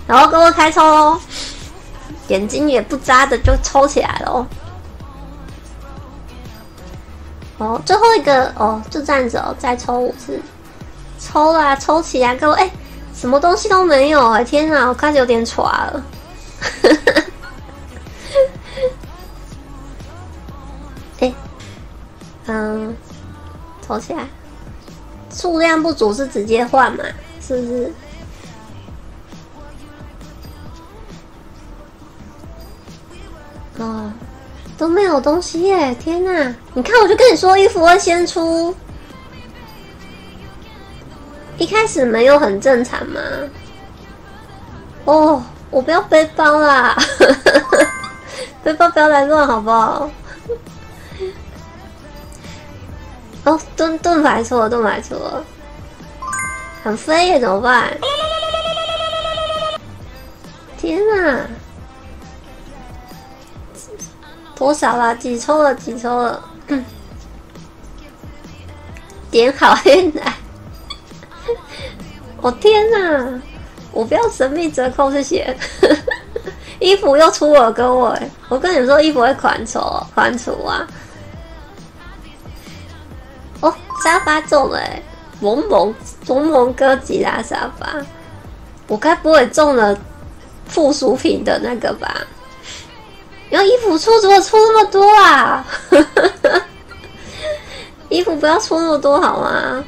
然后各位开抽喽，眼睛也不眨的就抽起来喽。哦，最后一个哦，就这样子哦，再抽5次，抽啦，抽起来，各位，哎，什么东西都没有哎，天哪，我开始有点喘了。哎，抽起来，数量不足是直接换嘛？是不是？哦。都没有东西耶！天哪，你看，我就跟你说，衣服会先出，一开始没有很正常嘛。哦，我不要背包啦，背包不要来乱好不好？哦，盾牌出了，盾牌出了，很飞耶，怎么办？天哪！多少啦？几抽了？几抽了？点好运来！我天哪！我不要神秘折扣，谢谢。衣服又出了，各位！我跟你说，衣服会款除啊！哦，沙发中了哎，萌哥吉拉沙发，我该不会中了附属品的那个吧？然后衣服出怎么出那么多啊？衣服不要出那么多好吗？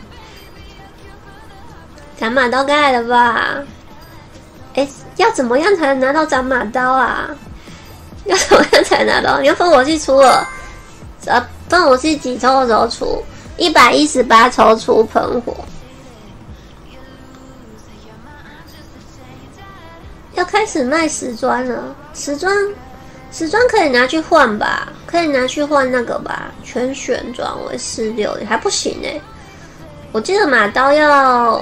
斩马刀该来了吧？哎，要怎么样才能拿到斩马刀啊？要怎么样才能拿到？你要烽火器出了，烽火器几抽的时候出？118抽出喷火。要开始卖时装了，时装可以拿去换吧，可以拿去换那个吧，全旋转为46，还不行哎、欸。我记得马刀要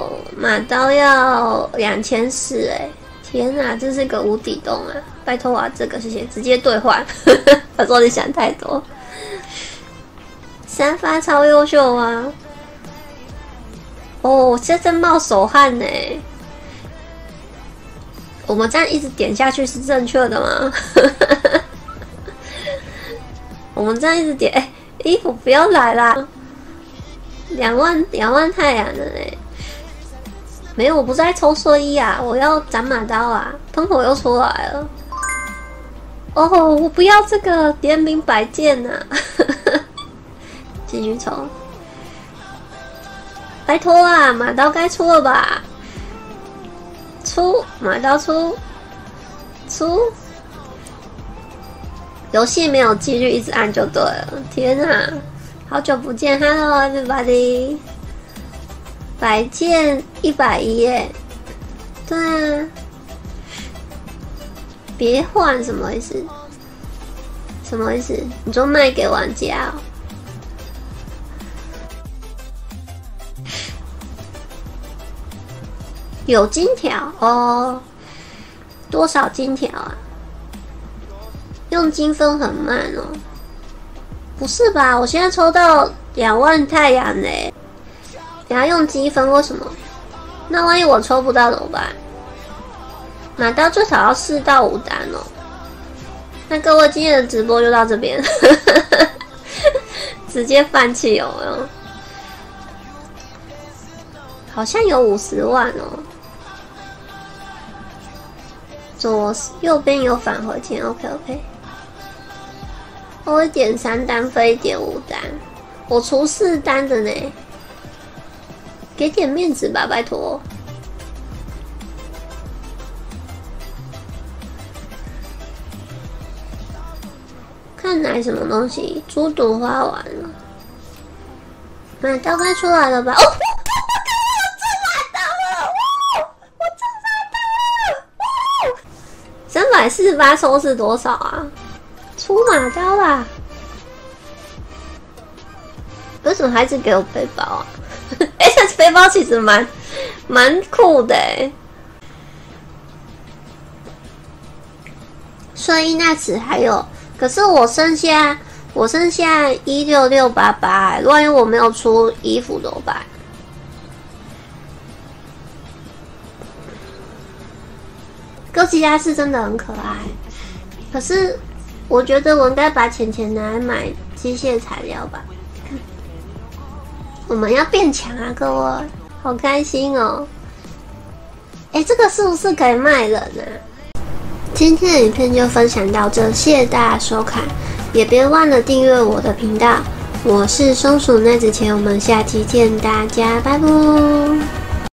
2400哎，天哪，这是个无底洞啊！拜托啊，这个谢谢，直接兑换。他说你想太多。3发超优秀啊！哦，我现在在冒手汗呢、欸。我们这样一直点下去是正确的吗？我们这样一直点，哎、欸，衣服不要来啦！2万太阳的嘞，没有，我不是在抽睡衣啊，我要斩马刀啊！喷火又出来了，哦，我不要这个联名摆件呐、啊！继续抽，拜托啊，马刀该出了吧？出马刀出，游戏没有纪律，一直按就对了。天啊，好久不见 ，Hello everybody， 摆件110耶，对啊，别换什么意思？什么意思？你说卖给玩家、哦？有金条哦，多少金条啊？用金分很慢哦，不是吧？我现在抽到2万太阳嘞，等下用积分为什么？那万一我抽不到怎么办？马刀最少要4到5单哦。那各位今天的直播就到这边，直接放弃有没有？好像有50万哦。右边有返回键 ，OK， 我会点3单，非点5单，我出4单的呢，给点面子吧，拜托。看来什么东西，猪毒花完了，马刀该出来了吧？哦。348抽是多少啊？出马刀啦！为什么还是给我背包啊？哎、欸，这背包其实蛮酷的哎。睡衣那时还有，可是我剩下16688，万一我没有出衣服怎么办？ 哥吉拉是真的很可爱，可是我觉得我应该把钱拿来买机械材料吧。我们要变强啊，各位，好开心哦！这个是不是可以卖人啊？今天的影片就分享到这，谢谢大家收看，也别忘了订阅我的频道。我是松鼠奈子钱，我们下期见，大家拜拜。